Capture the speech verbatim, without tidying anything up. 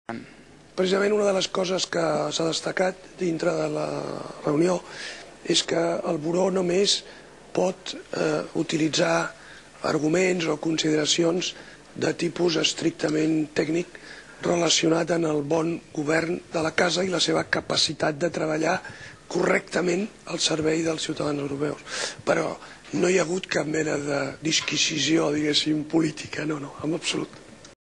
Precisament una de les coses que s'ha destacat dintre de la reunió és que el Buró només pot eh, utilitzar arguments o consideracions de tipus estrictament tècnic relacionat amb el bon govern de la casa i la seva capacitat de treballar correctament al servei dels ciutadans europeus. Però no hi ha hagut cap mena de disquisició, diguéssim, política, no, no, en absolut.